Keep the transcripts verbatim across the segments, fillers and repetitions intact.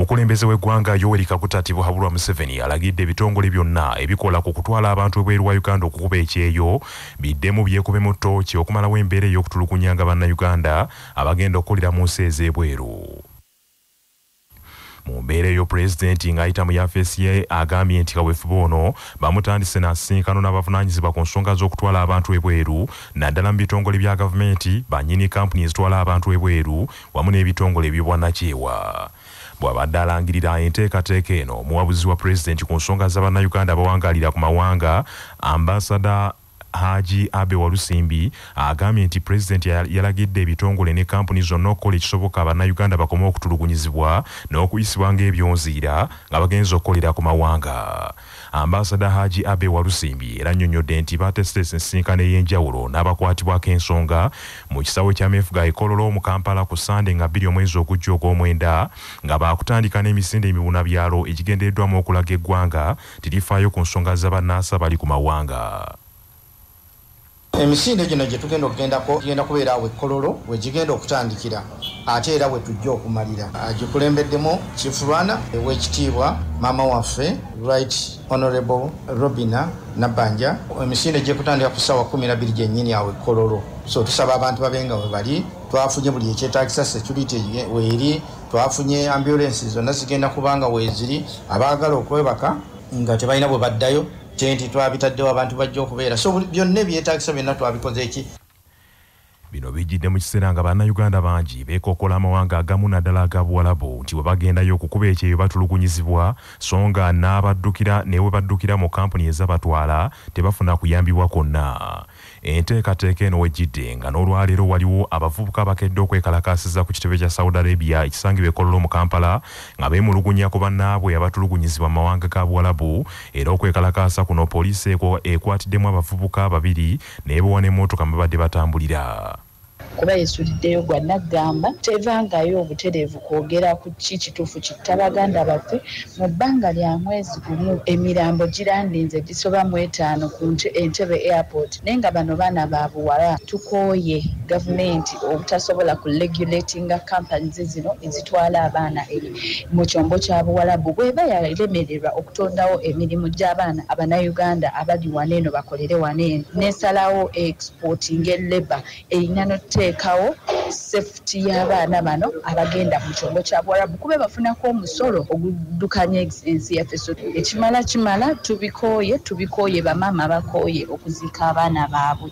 Omukulembeze w'eggwanga Yoweri Kaguta Tibuhaburwa Museveni alagidde ebitongole byonna ebikola ku kutwala abantu ebweru wa Uganda okukuba ekyeyo biddemu byekube mu ttooki okumalawo embeera ey'okutulugunyanga bannayuganda abagenda okukolera mu nsi ez'ebweru. Mu mbeera eyo pulezidenti ng'ayita mu yafeesi ye agambye nti kaweefube ono bamutandise n'asisinkano n'abavunaanyizibwa ku nsonga z'okutwala abantu ebweru naddala mu bitongole bya gavumenti bannyini kampuni ezitwala abantu ebweru wamu n'ebitongole eby'obwannakyewa. Bw'abadde alangirira enteekateeka eno omuwabuzi wa pulezidenti ku nsonga z'abannayuganda abawangaalira ku mawanga ambasada Haji Abe Walusimbi agambye nti pulezidenti yalagidde ebitongole ne kampuni zonna okukola ekisoboka bannayuganda bakome okutulugunyizibwa n'okuyisibwa ng'ebyonziira nga bagenza okukolera ku mawanga. Ambasada Haji Abe Walusimbi era annyonnyodde nti baatesitese ensisinkano ey'enjawulo n'abakwatibwako ensonga mu kisawo kya meefuga ekololo mu Kampala ku Sande nga bbiri omwezi ogujja ogw'omwenda nga baakutandika n'emisinde emibunabyalo egigendereddwamu okulaga eggwanga tirifaayo ku nsonga z'abannaasa bali ku mawanga. Emisinde gino gye tugenda okugendako genda kubeera awo ekkololo we gigenda okutandikira ate era we tujja okumalira. Agikulembeddemu Chief Rwanda ow'ekitiibwa maama waffe Right Honorable Robina Nabanja. Emisinde gye kutandika ku ssaawa kumi na bbiri gyennyini awo ekkololo. So tusaba abantu babenga we bali. Twafunye buli ekyetaagisa security weeri, twafunye ambulance zonna zigenda kubanga weeziri, abaagala okwebaka nga tebalina bwe baddayo tenti twabitaddewo abantu bajja okubeera. So byonna ebyetaagisa byonna twabikoze eki. Bino bijjidde mu kiseera nga bannayuganda bangi beekookola amawanga agamu naddala aga Buwalabu nti bwe bagendayo okukuba ekyeyo batulugunyizibwa so nga n'abaddukira ne we baddukira mu kampuni ezabatwala tebafuna kuyambibwa kwonna. Enteekateeka eno wejjidde nga n'olwaleero waliwo abavubuka bakedde okwekalakaasiza ku kitebe kya Saudi Arabia ekisangibwa ekololo mu Kampala nga beemulugunya ku bannaabwe abatulugunyizibwa mu mawanga ga Buwalabu era okwekalakaasa kuno poliisi ekwatiddemu abavubuka babiri n'ebawa n'emmotoka mwe babadde batambulira. Kuba yesuliddeyo gwa naggamba tevangayo obutereevu kwogera ku ki kituufu kitta baganda baffe mu bbanga lya mwezi gumu emirambo girandinze gisoba mu etaano ku Entebbe airport naye nga bano baana ba buwala. Tukooye gavumenti obutasobola ku regulatinga companies zino ezitwala abaana mu kyombo kya Buwalabu bw'eba yalemererwa okutondawo emirimu gy'abaana abannayuganda abali waneeno bakolere waneeno n'esalawo exporting eleba erina noteekawo safety y'abaana bano abagenda mu kyombo kya Buwalabu kube bafunako omusolo oguddukanya ensi yaffe. So ekimala kimala tubikooye tubikooye bamaama bakooye okuziika abaana baabwe.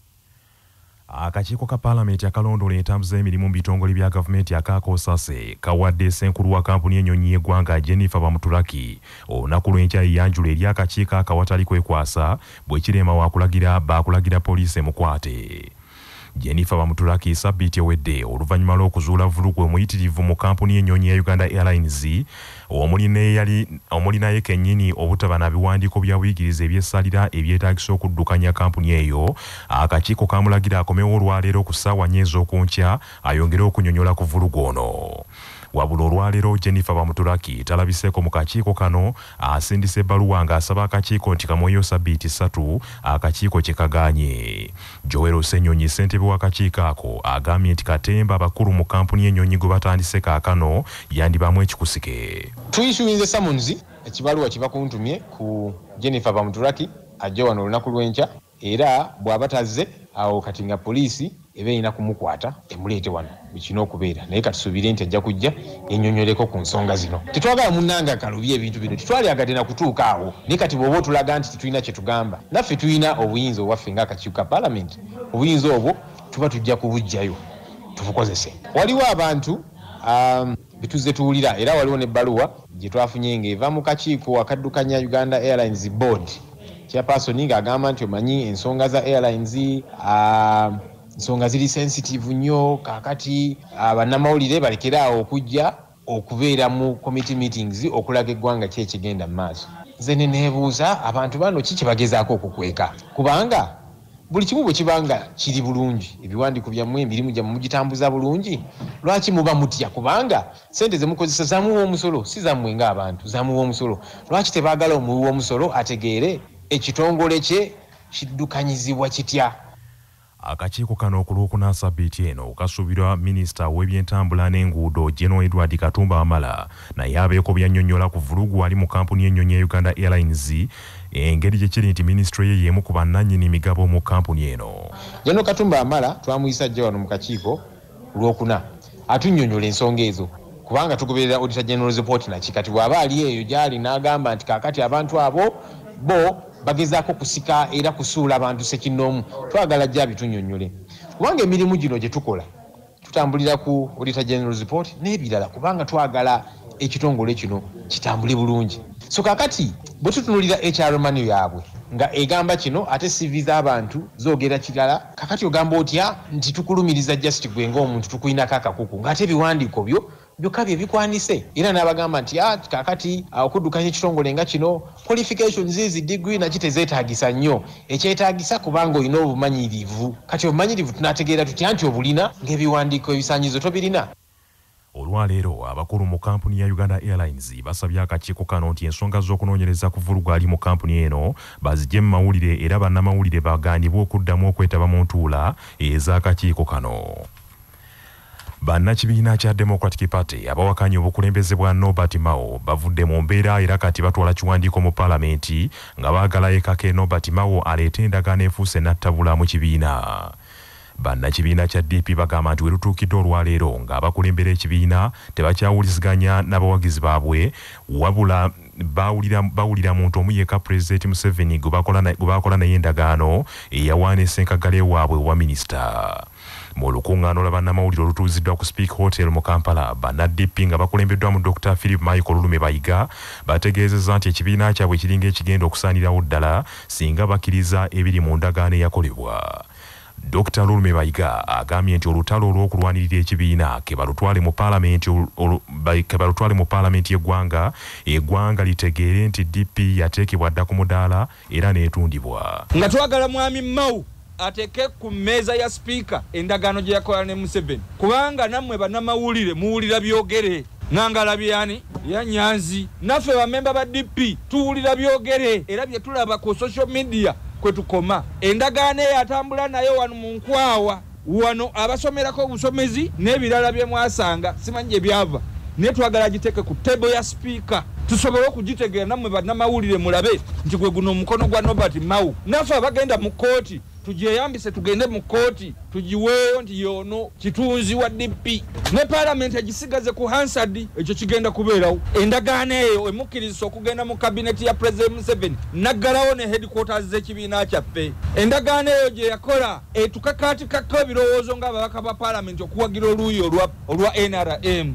Akakiiko ka Paalamenti akalondoola entambuza y'emirimu mu bitongole bya gavumenti akakoosase kawadde ssenkulu wa kampuni ennyonyi y'eggwanga Jennifer Bamuteraki olunaku lw'enkya eyanjula eri akakiiko akawatali kwekwasa bwe kirema wakulagira baakulagira poliisi emukwate. Jennifer Bamuteraki sabbiiti ewedde oluvannyuma lw'okuzuula vulugu omuyitirivu mu kampuni y'ennyonyi ya Uganda Airlines omuli naye kennyini obutaba na biwandiiko bya buyigiriza ebyessalira ebyetaagisa okuddukanya kampuni eyo. Akakiiko kamulagira akomewo olwaleero ku ssaawa nnya ez'okunkya ayongere okunyonyola ku vulugu ono. Wabula olwaleero Jennifer Bamuteraki talabiseeko mu kakiiko kano asindise ebbaluwa ng'asaba akakiiko nti kamweyo sabbiiti ssatu akakiiko kye kagaanye. Joel Ssenyonyi ssentebe w'akakiiko ako agambye nti katemba abakulu mu kampuni y'ennyonyi gwe batandise kaakano yandibamu ekikusike. Tuyisuubinze samunzi ekibaluwa kibakuntumye ku Jennifer Bamuteraki ajja wano olunaku lw'enkya era bw'aba tazze awo kati nga poliisi ebe ina kumukwata emuleete wano bikino okubeera naye katusuubire nti ajja kujja ennyonnyoleko ku nsonga zino. Tetwagala munnanga kalubye ebintu bino tetwalyagadde na kutuuka awo naye kati bw'oba otulaga nti tetulina kye tugamba naffe tulina obuyinza obwaffe ng'akakiiko ka Paalamenti. Obuyinza obwo tuba tujja kubujjayo tubukozese. Waliwo abantu um, bituzze tuwulira era waliwo n'ebbaluwa gye twafunye ng'eva mu kakiiko akaddukanya Uganda Airlines Board chairperson ng'agamba nti omanyi ensonga za airlines uh, nsonga ziri sensitive nnyo kakati abannamawulire balekeraawo okujja okubeera mu committee meetings okulaga eggwanga ki ekigenda mu maaso. Nze ne neebuuza abantu bano ki kye bagezaako okukweka kubanga buli kimu bwe kibanga kiri bulungi ebiwandiiko byammwe emirimu gyammwe mugitambuza bulungi lwaki muba mutya kubanga sente ze mukozesa zamuwa omusolo si zammwe ng'abantu zamuwa omusolo lwaki tebaagala omuwi w'omusolo ategeere ekitongole kye kiddukanyizibwa kitya. Akakiiko kano ku Lwokuna Ssabbiiti eno kasuubirwa minisita w'ebyentambula n'enguudo General Edward Katumba Wamala naye abeeko byannyonnyola ku vulugu ali mu kampuni y'ennyonyi ya Uganda Airlines engeri gye kiri nti minisitule ye y'emu ku bannannyini migabo mu kampuni eno. General Katumba Wamala twamuyisa ajja wano mu kakiiko Lwokuna atunnyonnyola ensonga ezo kubanga tugoberera Auditor General's report naki kati bw'aba ali eyo gyali n'agamba nti kaakati abantu abo bo bagezaako kusika era kusuula abantu sekinnoomu twagala jja bitunnyonnyole kubanga emirimu gino gye tukola tutambulira ku Auditor General's report n'ebirala kubanga twagala ekitongole kino kitambule bulungi. So kaakati bwe tutunulira H R manu yaabwe nga egamba kino ate C V z'abantu zoogera kirala kaakati ogamba otya nti tukulumiriza just gwe ng'omuntu tukuyinako akakuku ng'ate ebiwandiiko byo byokka bye bikwanise era n'abagamba nti ah kaakati okuddukanya ekitongole nga kino qualifications ezi degree nakyo tezeetaagisa nnyo ekyetaagisa kubanga olina obumanyirivu kati obumanyirivu tunategeera tutya nti obulina ng'ebiwandiiko ebisaanyizo tobirina. Olwaleero abakulu mu kampuni ya Uganda Airlines basabye akakiiko kano nti ensonga z'okunoonyereza ku vulugu ali mu kampuni eno bazigye mu mawulire era bannamawulire bagaanibwe okuddamu okwetaba mu ntuula ez'akakiiko kano. Bannakibiina kya Democratic Party abawakanya obukulembeze bwa Norbert Mao bavudde mu mbeera era kati batwala kiwandiiko mu paalamenti nga baagala ekake Norbert Mao aleete endagaano efuuse nattabula mu kibiina. Bannakibiina kya D P bagamba nti werutuukidde olwaleero ng'abakulembera ekibiina tebakyawuliziganya n'abawagizi baabwe wabula bawulira bawulira muntu omu yekka Pulezidenti Museveni gwe baakola naye endagaano eyawaana essenkagale waabwe wa minisita. Mu lukuŋŋaano lwa bannamawulire olutuuziddwa ku Speak Hotel mu Kampala, banna D P nga bakulembeddwa mu Doctor Philip Michael Lulume Bayiga bategeezezza nti ekibiina kyabwe kiringa ekigenda okusaanirawo ddala singa bakkiriza ebiri mu ndagaano eyakolebwa. Doctor Lulume Bayiga agambye nti olutalo olw'okulwanirira ekibiina ke balutwale mu paalamenti ke balutwale mu paalamenti y'eggwanga eggwanga litegeere nti D P yateekebwa dda ku mudaala era n'etundibwa. Nga twagala mwami Mao ateke ku mmeeza ya speaker endagaano gye yakola ne Museveni kubanga nammwe bannamawulire muwulira byogere Nangala byani ya Nyanzi naffe bamemba ba D P tuwulira byogere era bye tulaba ku social media kwe tukoma endagaano yatambula nayo wano mu nkwawa wano abasomerako obusomezi n'ebirala bye mwasanga simanye byava ne twagala giteke ku table ya speaker tusobole okugitegeera nammwe bannamawulire mulabe nti gwe guno omukono gwa Norbert Mao naffe abagenda mu kooti tujeyambise tugende mu kooti tujiweeyo nti yono kitunzi wa D P ne parliament agisigaze ku Hansard ekyo kigenda kubeerawo endagaano eyo emukkiriza okugenda mu cabinet ya President Museveni naggalawo ne headquarters z'ekibiina kyaffe endagaano eyo gye yakola etukakaatikako ebirowoozo ng'ababaka ba parliament okuwagira oluuyi olwa N R M.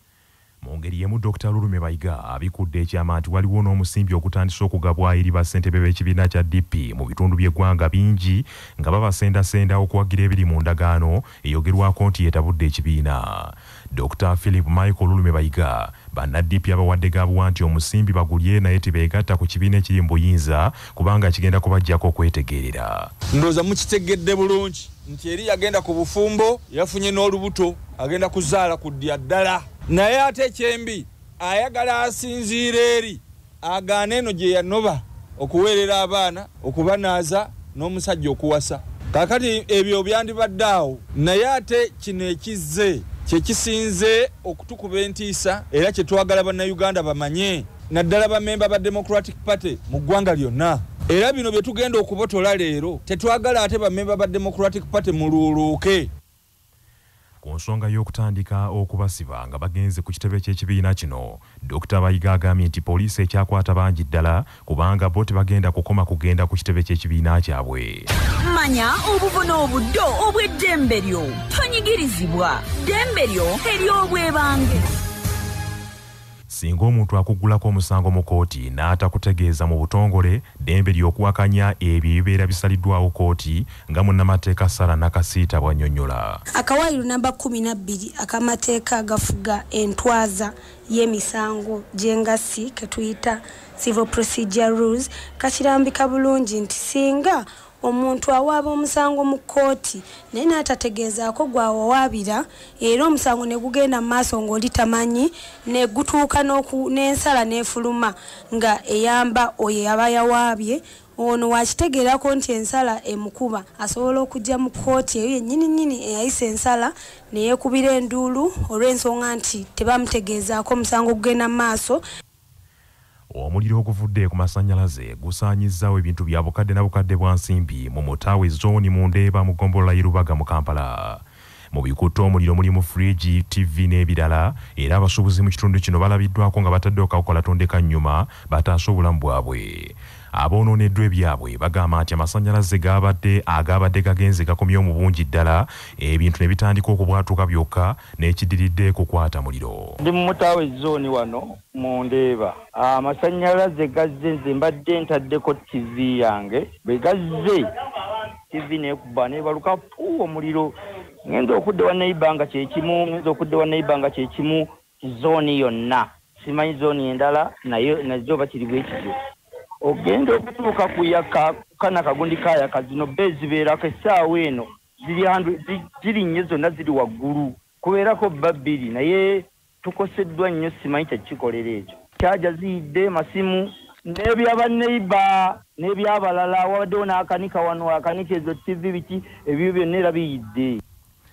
Mu ngeri yemu Doctor Lulume Bayiga abikudde ekyama nti waliwo n'omusimbi okutandisa okugabwa eri bassentebe b'ekibiina kya D P mu bitundu by'eggwanga bingi nga babasendasenda okuwagira ebiri mu ndagaano eyogerwako nti yeetabudde ekibiina. Doctor Philip Michael Lulume Bayiga banna D P abawadde gabuwa nti omusimbi bagulye naye tebeegatta ku kibiina ekiri mu buyinza kubanga kigenda kubaggyako okwetegeerera. Ndowooza mukitegedde bulungi nti eri yagenda ku bufumbo yafunye n'olubuto agenda kuzaala ku ddya ddala naye ate ekyembi ayagala asinziira eri agaana eno gye yanoba okuweerera abaana okubanaaza n'omusajja okuwasa kaakati ebyo byandibadde awo naye ate kino ekizze kyekisinze okutukuba entiisa era kyetwagala bannayuganda bamanye naddala bamemba ba Democratic Party mu ggwanga lyonna era bino bye tugenda okubotola leero tetwagala ate bamemba ba Democratic Party muluuluuke. Ku nsonga y'okutandika okubasiba nga bagenze ku kitebe ky'ekibiina kino, Doctor Bayiga agambye nti poliisi ekyakwata bangi ddala kubanga bo tebagenda kukoma kugenda ku kitebe ky'ekibiina kyabwe. Manya obubona obuddo obw'eddembe lyo tonyigirizibwa ddembe lyo ery'obwebange. Singa omuntu akuggulako omusango mu kooti n'atakutegeeza mu butongole ddembe ly'okuwakanya ebyo ebibeera bisaliddwawo kooti nga munnamateeka Sara Nakasiita bw'annyonnyola. Akawaayiro namba kumi na bbiri akamateeka agafuga entwaza y'emisango gy'engassi ke tuyita civil procedure rules kakirambika bulungi nti singa omuntu awaaba omusango mu kooti naye n'atategeezaako gwawawaabira era omusango ne gugenda mu maaso ng'oli tamanyi ne gutuuka n'ensala n'efuluma nga eyamba oyo aba yawaabye ono wakitegeerako nti ensala emukuba asobola okujja mu kkooti eyo yennyini nnyini eyayisa ensala neyeekubira enduulu olw'ensonga nti tebamutegeezaako musango kugenda mu maaso. Omuliro oguvudde ku masannyalaze gusaanyizzaawo ebintu bya bukadde na bukadde bwa nsimbi mu Mutaawe zooni mu Ndeeba mu ggombolola y'e Rubaga mu Kampala. Mu bikutte omuliro mulimu fridge, T V n'ebirala era abasuubuzi mu kitundu kino balabiddwako nga bataddewo kakola tondeka nnyuma bataasa obulamu bwabwe. Aboononeddwa ebyabwe bagamba nti amasannyalaze gaabadde agaabadde gagenze gakomye mu bungi ddala ebintu ne bitandika okubwatuka byokka n'ekidiridde kukwata muliro. Ndi mu Mutaawe zooni wano mu Ndeeba. Amasannyalaze gazze nze mbadde ntaddeko T V yange bwe gazze T V neekuba neebaluka puu omuliro. Ngenza okudde wa neighbor nga kyekimu, ngenza okudde wa neighbor nga kyekimu zooni yonna. Simanyi zooni endala nayo nazo bakiri bwekityo. Ogenda okutuuka kuyaka kana kagundi kayaka zino be zibeerako essaawa eno ziri nnyo zonna ziri waggulu kubeerako babbiri naye tukoseddwa nnyo simanyi kyekikolera ekyo. Kyaja ziyidde masimu n'ebyaba neighbor n'ebyabalala wabaddewo n'akanika wano akanika ezo T V biki ebyo byonna era biyidde.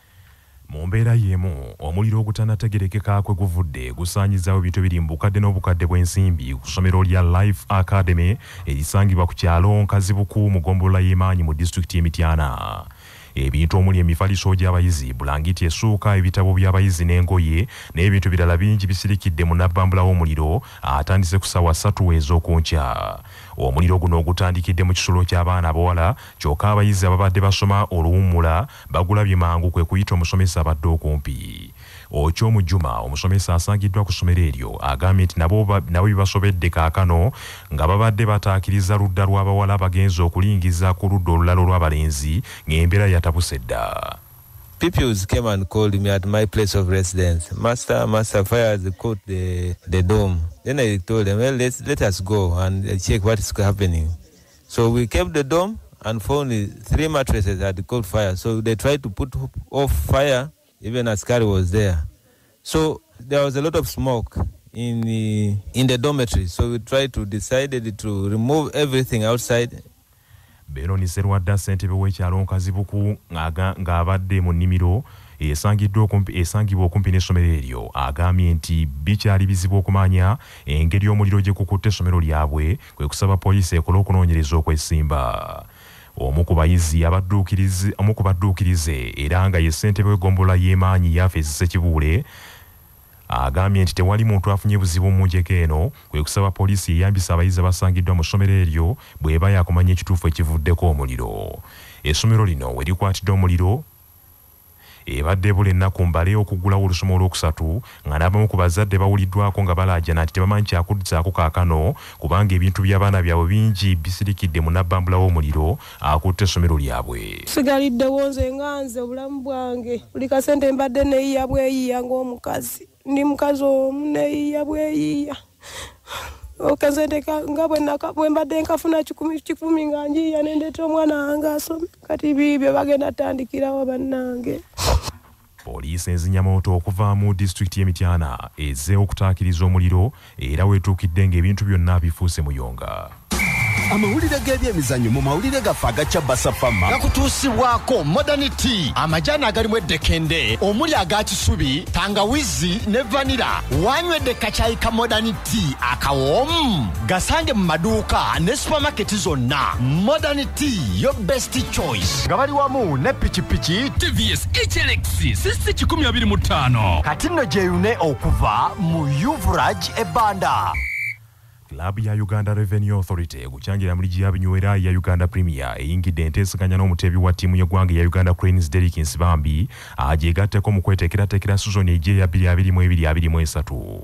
Mu mbeera y'emu omuliro ogutanategerekeka kwe guvudde gusaanyizaawo ebintu biri mu bukadde n'obukadde bw'ensimbi ku ssomero lya Life Academy erisangibwa ku kyalo Nkazibuku mu ggombolola y'Emaanyi mu disitulikiti y'e Mityana. Ebintu omuli emifaliso gy'abayizi, bulangiti essuuka, ebitabo by'abayizi n'engoye n'ebintu birala bingi bisirikidde mu nnabbambula w'omuliro atandise ku ssaawa ssatu ez'okunkya. Omuliro guno ogutandikidde mu kisulo ky'abaana abawala kyokka abayizi ababadde basoma oluwummula bagulabye mangu kwe kuyita omusomesa abadde okumpi. Okyomu Juma omusomesa asangiddwa ku ssomero eryo agambye nti nabo nabo bibasobedde kaakano nga babadde bataakiriza ludda lw'abawala bagenza okulingiza ku ludda olulala olw'abalenzi ng'embeera yatabuse dda. Pupils came and called me at my place of residence. Master, Master, fire has caught the, the dome. Then I told them, well, let's, let us go and check what is happening. So we kept the dome and found three mattresses had caught fire. So they tried to put off fire, even as Askari was there. So there was a lot of smoke in the, in the dormitory. So we tried to decide to remove everything outside. Benoni Serwadda ssentebe w'ekyalo Nkazibuku ng'abadde mu nnimiro esangibwa okumpi n'essomero eryo agambye nti bikyali bizibu okumanya engeri omuliro gye gukutte essomero lyabwe kwe kusaba poliisi ekole okunoonyereza okwesimba. Omu ku bayizi omu ku badduukirize era nga ye ssentebe w'eggombolola y'Emaanyi Yafeesi Ssekibuule agambye nti tewali muntu afunye buzibu mu njeko eno kwe kusaba poliisi eyambisa abayizi abasangiddwa mu ssomero eryo bw'eba yakumanya ekituufu ekivuddeko omuliro. Essomero lino we likwatidde omuliro ebadde bula ennaku mbale okuggulawo olusoma olwokusatu nga n'abamu ku bazadde bawuliddwako nga balaajana nti tebamanyi kyakuddisaako kaakano kubanga ebintu by'abaana byabwe bingi bisirikidde mu nnabbambula w'omuliro akutte essomero lyabwe. Sigaliddewo nze nga nze obulamu bwange buli kasente mbadde neeyiya bweyiya ng'omukazi. Ndi mukazi omu neeyiya bweyiya. Okazente nga bwe mbadde nkafuna kikumi kikumi nga njiya ne ndeeta omwana wange asome. Kati biibyo bagenda tandikirawo bannange. Poliisi enzinyamooto okuva mu disitulikiti y'e Mityana ezze okutaakiriza omuliro era weetuukidde ng'ebintu byonna bifuuse muyonga. Amawulire g'ebyemizannyo mu mawulire gaffe agakya Basafama gakutuusibwako Modern Tea, amajaani agalimu eddekende omuli aga kisubi, tangawizi ne vanira. Wanywedde kacaayi ka Modern Tea akawoomu gasange mu maduuka ne supamaketi zonna. Modern Tea, your best choice. Nga bali wamu ne pikipiki T V S H L X sisi kikumi abiri mu ttaano kati nno gyeyune okuva mu Yuvraj ebbanda. Club ya Uganda Revenue Authority guchangira muri G Abinywera ya Uganda Premier eyingidde enteeseganya n'omuteebi wa ttiimu y'eggwanga ya Uganda Cranes Derrick Nsibambi ajeegatteko mu kweteekerateekera sizoni ejje ya bbiri abiri mu ebiri abiri mu esatu.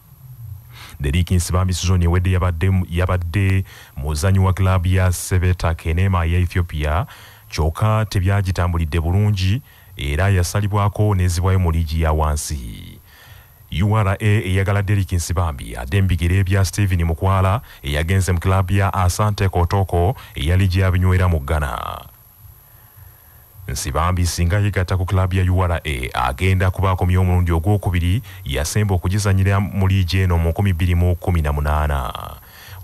Derrick Nsibambi sizoni ewedde yabadde yabadde muzanyi wa club ya Sebeta Kenema ya Ethiopia kyokka tebyagitambulidde bulungi era yasalibwako n'ezibwayo mu liigi ya wansi. U R A eyagala Derrick Nsibambi adde mbigire bya Steven Mukwala eyagenze mu club ya Asante Kotoko eya liigi y'Abinywera mu Ghana. Nsibambi singa yegatta ku club ya U R A agenda kubaako omulundi ogwokubiri yasemba okugizanyira mu liigi eno mu nkumi bbiri mu kkumi na munaana.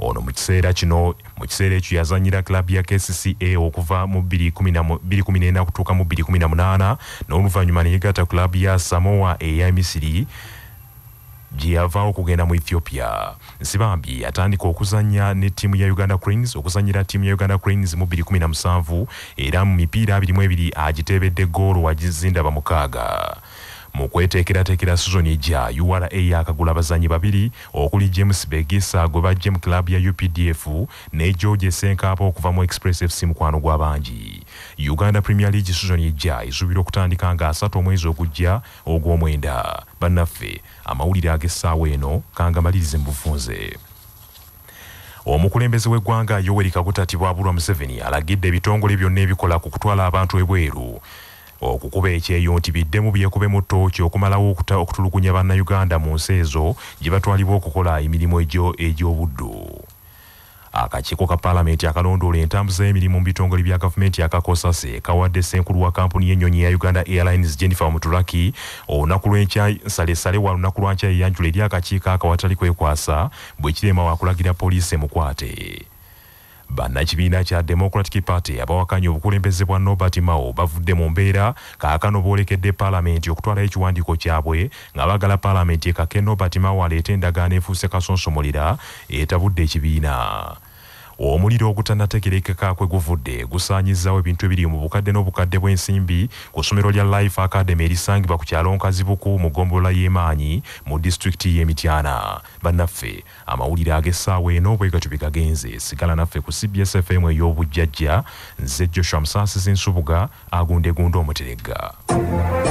ono mu kiseera kino mu kiseera ekyo yazanyira klabu ya K C C A okuva mu bbiri kumi n'ena kutuuka mu bbiri kumi na munaana n'oluvannyuma ne yegatta klabu ya Samoa eya Misiri gye yava okugenda mu Ethiopia. Nsibambi atandika okuzanya ne ttiimu ya Uganda Cranes okuzanyira ttiimu ya Uganda Cranes mu bbiri kumi na musanvu era mu mipiira abiri mu ebiri agiteebedde ggoolo wagizindaba mukaaga. Mu kweteekerateekera sizoni ejja U R A yakagula abazannyi babiri okuli James Begisa gwe bajje mu klabu ya U P D F ne George Senkapa okuva mu Express F C mukwano gw'abangi. Uganda Premier League sizoni ejja esuubira okutandika nga asatu omwezi ogujja ogw'omwenda. Bannaffe amawulire ag'essaawa eno kangamalirize mu bufunze. Omukulembeze w'eggwanga Yoweri Kaguta Tibabuwa Museveni alagidde ebitongole byonna ebikola ku kutwala abantu ebweru okukuba ekyeyo nti biddemu byekubemu ttooki okumalawo okutulugunya bannayuganda mu nsi ezo gye batwalibwa okukola emirimu egy'obuddu. Akakiiko ka Paalamenti akalondoola entambuza y'emirimu mu bitongole bya gavumenti akakosase kawadde ssenkulu wa kampuni y'ennyonyi ya Uganda Airlines Jennifer Bamuteraki olunaku lw'enkya nsalesale wa lunaku lwa nkya eyanjula eri akakiiko akawatali kwekwasa bwe kirema wakulagira poliisi emukwate. Bannakibiina kya Democratic Party abawakanya obukulembeze bwa Norbert Mao bavudde mu mbeera kaakano boolekedde Paalamenti okutwalayo ekiwandiiko kyabwe nga baagala Paalamenti ekake Norbert Mao aleete endagaano efuuse kasonsomolera etabudde ekibiina. Omuliro ogutannategerekeka kwe guvudde gusaanyizzawo ebintu ebiri mu bukadde n'obukadde bw'ensimbi ku ssomero lya Life Academy erisangibwa ku kyalo Nkazibuku mu ggombolola y'Emaanyi mu disitulikiti y'e Mityana. Bannaffe amawulire ag'essaawa eno bwe gatyo bikagenze. Sigala naffe ku C B S F M ey'obujjajja. Nze Joshua Musaasizi Nsubuga agundegunda Omuteregga.